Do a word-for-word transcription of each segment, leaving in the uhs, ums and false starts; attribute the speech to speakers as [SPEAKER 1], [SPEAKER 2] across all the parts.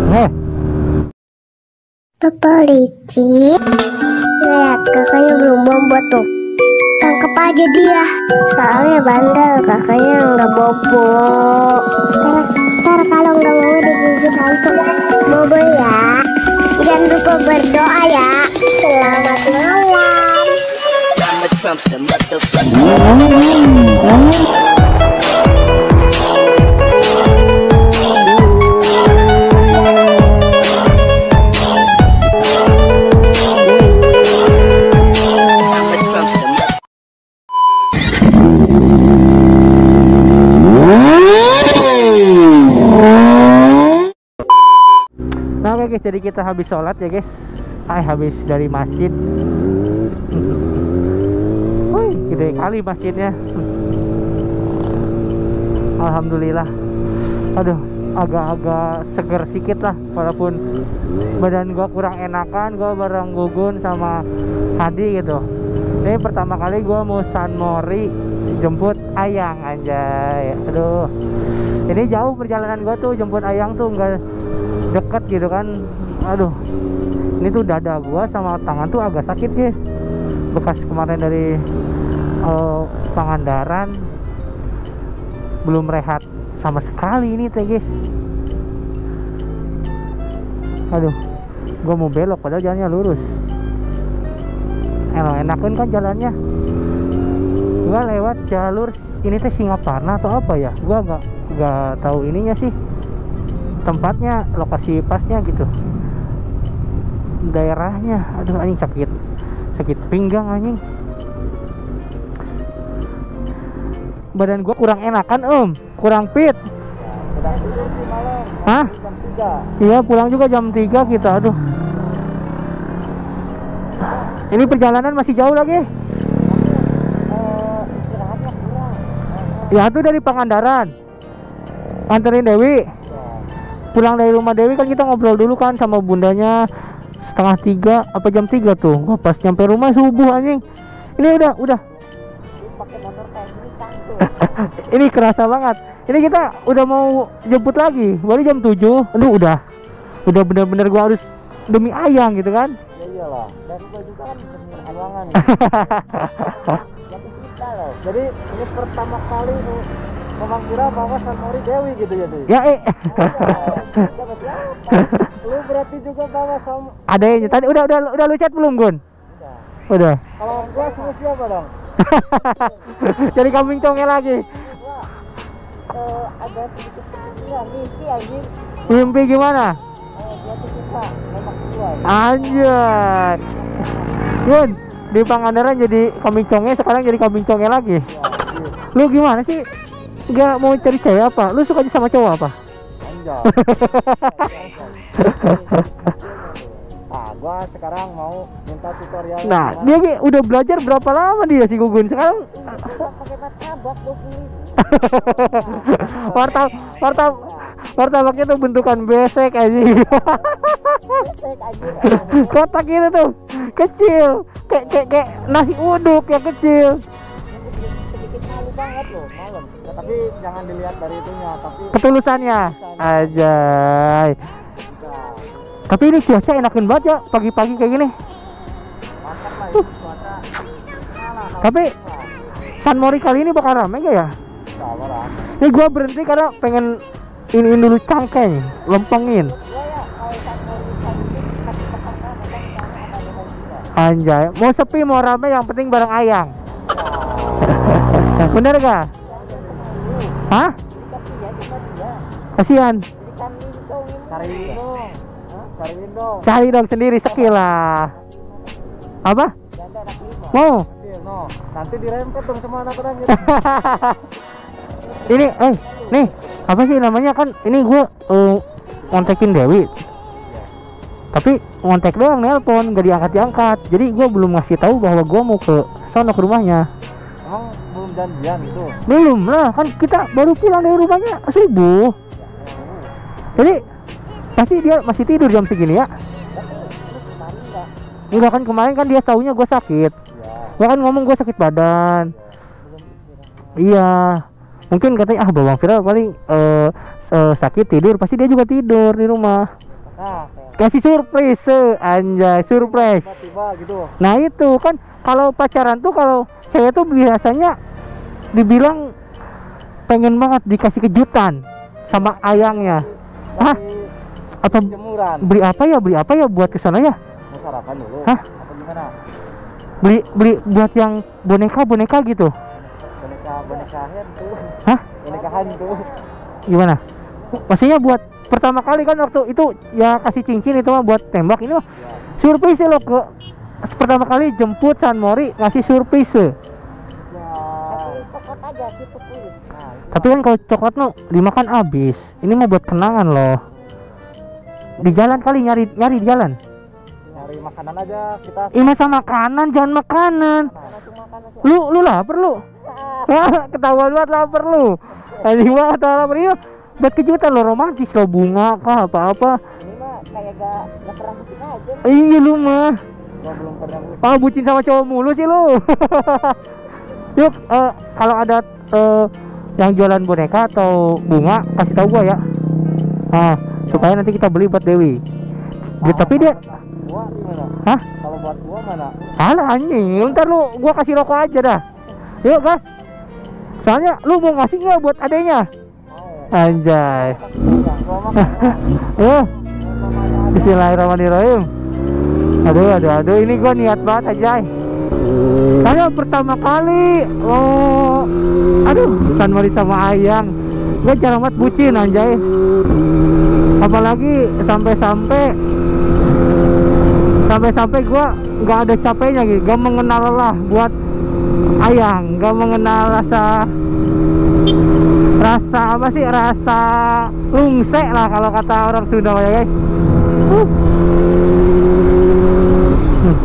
[SPEAKER 1] Eh,
[SPEAKER 2] Papa licik. Lihat kakaknya belum bobo tuh. Tangkap aja dia. Soalnya bandel kakaknya nggak bobo. Ntar, ntar kalau nggak mau digigit hantu bobo ya. Jangan lupa berdoa ya. Selamat malam.
[SPEAKER 1] nah oke guys, jadi kita habis sholat ya guys. Ah, habis dari masjid. Wih, gede kali masjidnya. Alhamdulillah. Aduh, agak-agak seger sedikit lah, walaupun badan gua kurang enakan. Gua bareng Gugun sama Hadi gitu. Ini pertama kali gua mau San Mori jemput Ayang, anjay. Aduh, ini jauh perjalanan gua tuh, jemput Ayang tuh nggak deket gitu kan. Aduh, ini tuh dada gua sama tangan tuh agak sakit guys, bekas kemarin dari uh, Pangandaran. Belum rehat sama sekali ini teh guys. Aduh, gua mau belok padahal jalannya lurus. Enak enakan kan jalannya. Gua lewat jalur ini teh Singaparna atau apa ya, gua nggak nggak tahu ininya sih, tempatnya, lokasi pasnya gitu, daerahnya. Aduh anjing, sakit sakit pinggang anjing. Badan gua kurang enakan om, kurang fit. Hah? Iya, pulang juga jam tiga kita. Aduh, ini perjalanan masih jauh lagi. Ya tuh dari Pangandaran nganterin Dewi pulang dari rumah Dewi kan, kita ngobrol dulu kan sama bundanya setengah tiga apa jam tiga tuh. Gua pas nyampe rumah subuh anjing. Ini udah udah ini kerasa banget. Ini kita udah mau jemput lagi, baru jam tujuh. Aduh, udah udah bener-bener gua harus demi Ayang gitu kan.
[SPEAKER 3] Ya iyalah, dan gua juga kan demi Ayangan ya. Jadi kita loh. Jadi ini pertama kali tuh Memang kira bahwa San Mori Dewi gitu ya tuh.
[SPEAKER 1] Ya eh.
[SPEAKER 3] Lu berarti juga bawa sama.
[SPEAKER 1] Ada yang tadi udah udah udah lu chat belum Gun?
[SPEAKER 3] Udah.
[SPEAKER 1] Udah.
[SPEAKER 3] Kalau gua sama siapa dong?
[SPEAKER 1] Jadi kambing conge lagi.
[SPEAKER 3] Gua uh, ada sedikit-sedikitnya mimpi anjing.
[SPEAKER 1] Mimpi gimana?
[SPEAKER 3] Eh dia tuh suka nembak gua.
[SPEAKER 1] Anjay. Gun, di Pangandaran jadi kambing conge, sekarang jadi kambing conge lagi.
[SPEAKER 3] Ya,
[SPEAKER 1] Lu gimana sih? Gak mau cari cewek apa? Lu suka sama cowok apa?
[SPEAKER 3] anjay. Nah, gua sekarang mau minta tutorial.
[SPEAKER 1] Nah, dia ki- udah belajar berapa lama dia si Gugun? Sekarang
[SPEAKER 3] pakai martabak dua puluh.
[SPEAKER 1] martab martab martabaknya tuh bentukan besek aja.
[SPEAKER 3] Besek anjir.
[SPEAKER 1] Kotak gitu tuh, kecil. Kayak kayak kayak nasi uduk yang kecil.
[SPEAKER 3] Sedikit malu banget loh malam. Ya, tapi jangan dilihat dari itunya, tapi
[SPEAKER 1] Ketulusannya. Ajay. Tapi ini cuaca enakin banget ya pagi-pagi kayak gini.
[SPEAKER 3] mantap lah ini cuaca. Malah
[SPEAKER 1] Tapi San Mori kali ini bakal rame gak ya?
[SPEAKER 3] kalau lah.
[SPEAKER 1] Ini gua berhenti karena pengen iniin dulu cangkeng, lempengin.
[SPEAKER 3] Gua ya kalau saat mau lihat itu kasih pekan memang sana ada lemon juga.
[SPEAKER 1] Anjay, mau sepi mau rame yang penting bareng Ayang.
[SPEAKER 3] Ya,
[SPEAKER 1] Bener gak? Hah?
[SPEAKER 3] dikasih ya cuma dia.
[SPEAKER 1] Kasihan.
[SPEAKER 3] Berikan lindung, cariin dong. Hah? Cariin dong.
[SPEAKER 1] Cari dong sendiri sekilah. Apa?
[SPEAKER 3] Janda anak lima.
[SPEAKER 1] Mau?
[SPEAKER 3] Kecil, no. Nanti dirempet dong semua anak orang gitu.
[SPEAKER 1] Ini, eh, nih, apa sih namanya kan? Ini gua uh, ngontekin Dewi. Tapi ngontek doang, nelpon nggak diangkat-diangkat. Jadi gua belum ngasih tahu bahwa gua mau ke sono ke rumahnya.
[SPEAKER 3] Emang belum janjian itu.
[SPEAKER 1] Belum lah, kan kita baru pulang dari rumahnya subuh. Jadi pasti dia masih tidur jam segini ya?
[SPEAKER 3] Kemarin enggak?
[SPEAKER 1] Enggak kan, kemarin kan dia taunya gue sakit.
[SPEAKER 3] Ya.
[SPEAKER 1] Gua kan ngomong gue sakit badan. Iya, mungkin katanya ah Bawang Viral paling uh, sakit tidur, pasti dia juga tidur di rumah.
[SPEAKER 3] Nah, kayak
[SPEAKER 1] kasih surprise, anjay, surprise.
[SPEAKER 3] tiba-tiba gitu.
[SPEAKER 1] Nah itu kan kalau pacaran tuh, kalau cewek tuh biasanya dibilang pengen banget dikasih kejutan sama ayangnya. Hah? Apa
[SPEAKER 3] Jemuran.
[SPEAKER 1] beli apa ya? Beli apa ya buat kesana ya?
[SPEAKER 3] Mau sarapan dulu.
[SPEAKER 1] Hah?
[SPEAKER 3] Apa gimana?
[SPEAKER 1] Beli beli buat yang boneka boneka gitu.
[SPEAKER 3] Boneka boneka hantu.
[SPEAKER 1] Hah?
[SPEAKER 3] Boneka hantu.
[SPEAKER 1] Gimana? Maksudnya buat pertama kali kan waktu itu ya kasih cincin itu mah buat tembak, ini mah
[SPEAKER 3] Ya.
[SPEAKER 1] surprise lo ke pertama kali jemput San Mori ngasih surprise.
[SPEAKER 3] Ya.
[SPEAKER 2] Coklat aja gitu kulit.
[SPEAKER 3] Nah, itu
[SPEAKER 1] Tapi kan kalau coklat no dimakan habis. Ini mau buat kenangan loh. Di jalan kali nyari nyari di jalan.
[SPEAKER 3] nyari makanan aja kita.
[SPEAKER 1] Ini masa makanan, jangan makanan. Lu lu lapar lu. Ketahuan banget lapar lu. Anjing banget lapar ini. Buat kejutan lo, romantis lo, bunga kah apa-apa.
[SPEAKER 2] Ini mah kayak gak gak pernah bikin aja.
[SPEAKER 1] Iya lu mah.
[SPEAKER 3] Gua belum pernah beli.
[SPEAKER 1] Ah, bucin sama cowok mulu sih lu. Yuk, eh, kalau ada eh, yang jualan boneka atau bunga kasih tahu gua ya. Ah, supaya nanti kita beli buat Dewi. Dia, tapi dia,
[SPEAKER 3] Gua gimana?
[SPEAKER 1] hah?
[SPEAKER 3] Kalau buat gua mana?
[SPEAKER 1] Alah anjing, ntar lu gua kasih rokok aja dah. Yuk gas. Soalnya lu mau ngasih nggak buat adenya?
[SPEAKER 3] Mau.
[SPEAKER 1] Anjay.
[SPEAKER 3] Ya, gua mah
[SPEAKER 1] Yuk. Bismillahirrahmanirrahim. Aduh, aduh, aduh, ini gua niat banget aja. Saya pertama kali, oh, aduh, San Mori sama Ayang. Gua jarang banget bucin anjay. Apalagi sampai-sampai sampai-sampai gua nggak ada capeknya gitu, gak mengenal lelah buat Ayang, gak mengenal rasa rasa apa sih, rasa lungse lah kalau kata orang Sunda ya guys. Uh. Hmm.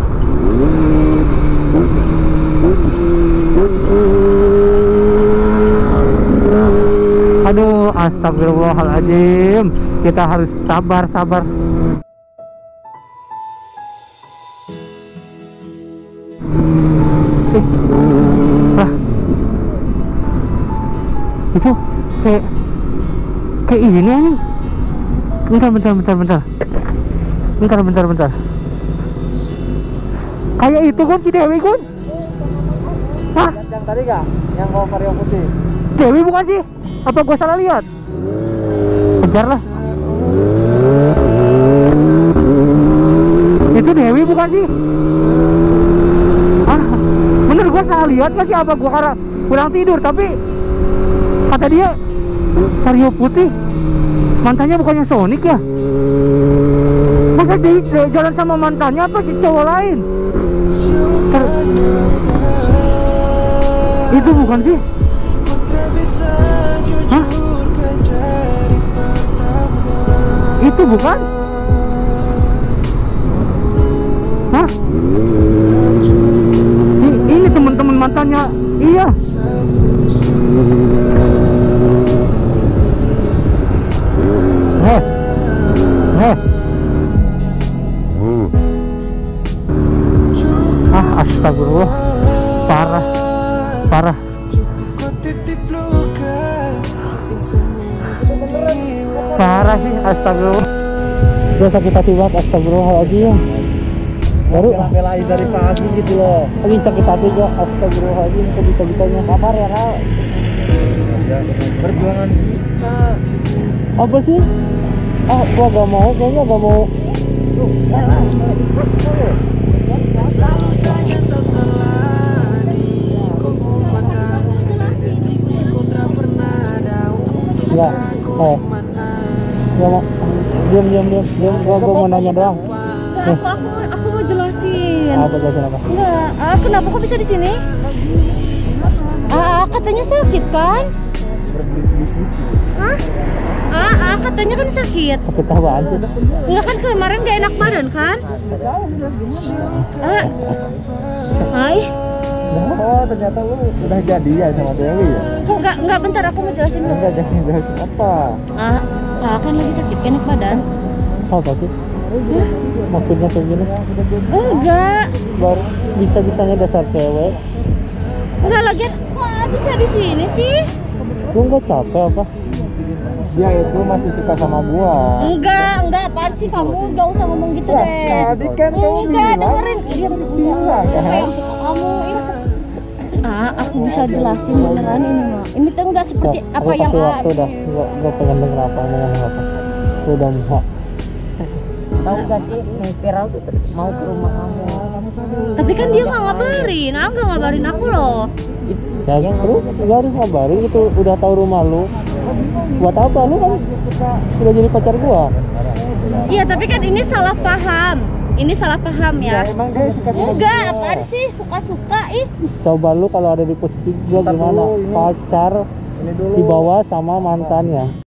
[SPEAKER 1] Aduh, astagfirullahaladzim. Kita harus sabar-sabar. Eh, lah, itu kayak kayak ini anjing. Bentar, bentar, bentar, bentar. Bentar, bentar, bentar. Kayak itu kan si Dewi kan? Hah?
[SPEAKER 3] Yang, yang tadi gak? Yang bawa vario putih.
[SPEAKER 1] Dewi bukan sih? Apa gua salah lihat? Kejar lah. Itu Dewi bukan sih? Ah, bener gua salah lihat nggak sih? Apa gua karena kurang tidur? Tapi kata dia vario putih. Mantannya bukannya Sonic ya? Masa dia dia jalan sama mantannya apa si cowok lain? Ter- Itu bukan sih? Hah? Itu bukan? Hah? I- ini teman-teman mantannya. Iya. Heh. Heh. Ah, astagfirullah. Parah. Parah. Parah sih, astagfirullah. Dia sakit hati banget, astagfirullahaladzim. Baru
[SPEAKER 3] bela-belain dari pagi gitu loh.
[SPEAKER 1] lagi sakit hati gua, astagfirullahaladzim. Kok bisa-bisanya
[SPEAKER 3] Kamar ya, Ral. Perjuangan kita.
[SPEAKER 1] apa sih? Ah, gua gak mau, kayaknya gak mau.
[SPEAKER 4] Selalu saja sesalah di kumpul maka sedetik pun kau tak pernah ada untuk
[SPEAKER 1] Enggak,
[SPEAKER 4] aku
[SPEAKER 1] oh.
[SPEAKER 4] mana.
[SPEAKER 1] Gua mau, diam, diam, diam, diam. Gua, gua mau nanya doang.
[SPEAKER 5] Enggak, aku, aku, aku mau jelasin.
[SPEAKER 1] Apa jelasin apa?
[SPEAKER 5] Enggak, ah, kenapa kok bisa di sini? Ah, ah, katanya sakit kan? Hah? Ah, ah, katanya kan sakit.
[SPEAKER 1] Sakit apaan sih?
[SPEAKER 5] Enggak kan kemarin gak enak badan kan? Ah, hai,
[SPEAKER 3] Oh, ternyata lu udah jadian sama Dewi ya?
[SPEAKER 5] kok enggak, enggak bentar aku mau jelasin dulu.
[SPEAKER 3] Enggak jadi jelasin apa?
[SPEAKER 5] Ah, ah, kan lagi sakit, gak enak badan.
[SPEAKER 1] Apa sih? Maksudnya kayak gini?
[SPEAKER 5] Enggak,
[SPEAKER 1] Baru bisa-bisanya dasar cewek.
[SPEAKER 5] enggak lagi. Kok bisa di sini sih?
[SPEAKER 1] Lu nggak capek apa?
[SPEAKER 3] Dia itu masih suka sama gua.
[SPEAKER 5] Enggak, enggak, apaan sih kamu? Enggak usah ngomong gitu
[SPEAKER 3] Ya,
[SPEAKER 5] deh.
[SPEAKER 3] tadi kan kamu
[SPEAKER 5] Enggak,
[SPEAKER 3] bilang.
[SPEAKER 5] dengerin. Diam,
[SPEAKER 3] Bilang
[SPEAKER 5] Siapa
[SPEAKER 3] kan.
[SPEAKER 5] yang suka kamu? Iya. Ah, aku bisa jelasin beneran ini mah. Ini tuh enggak seperti
[SPEAKER 1] Aku
[SPEAKER 5] apa yang
[SPEAKER 1] kasih waktu
[SPEAKER 5] ada.
[SPEAKER 1] dah. Gua, gua pengen denger apa ngomong apa. Gua udah muak.
[SPEAKER 3] Tahu gak sih nih viral tuh mau ke rumah kamu.
[SPEAKER 5] Tapi kan dia nggak ngabarin, ah nggak ngabarin aku loh.
[SPEAKER 1] Ya terus gua harus ngabarin gitu. Udah tahu rumah lu. Buat apa lu kan sudah jadi pacar gua?
[SPEAKER 5] Iya, tapi kan ini salah paham. Ini salah paham ya.
[SPEAKER 3] Emang dia suka sama
[SPEAKER 5] Enggak,
[SPEAKER 3] gua.
[SPEAKER 5] apaan sih? Suka-suka ih.
[SPEAKER 1] Coba lu kalau ada di posisi gua
[SPEAKER 3] Bentar
[SPEAKER 1] gimana?
[SPEAKER 3] dulu, ini.
[SPEAKER 1] Pacar
[SPEAKER 3] Ini dulu.
[SPEAKER 1] dibawa sama mantannya.